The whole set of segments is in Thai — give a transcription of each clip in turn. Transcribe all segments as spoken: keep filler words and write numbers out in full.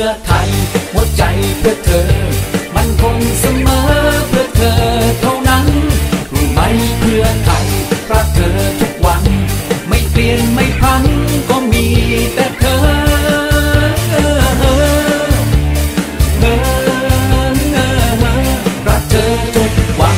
อไทยหัวใจเพื่อเธอมันคงเสมอเพื่อเธอเท่านั้นรู้ไหมเพื่อไทยรักเธอทุกวันไม่เปลี่ยนไม่พันก็มีแต่เธอรักเธอทุกวัน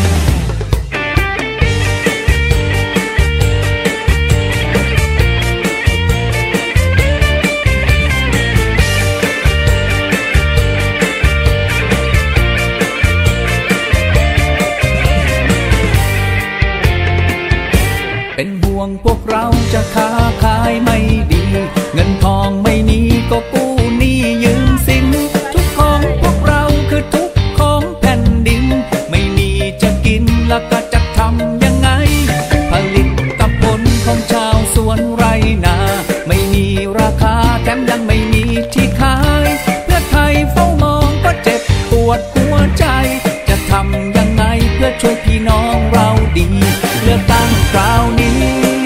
เป็นห่วงพวกเราจะค้าขายไม่ดีเงินทองไม่มีก็กู้หนี้ยืมสินทุกของพวกเราคือทุกของแผ่นดินไม่มีจะกินแล้วก็จะทำยังไงผลิตกับผลของชาวสวนไรนาไม่มีราคาแถมยังไม่มีที่ขายเพื่อไทยเฝ้ามองก็เจ็บปวดหัวใจจะทำยังไงเพื่อช่วยพี่น้องเราดีเลือกตั้งคราวนี้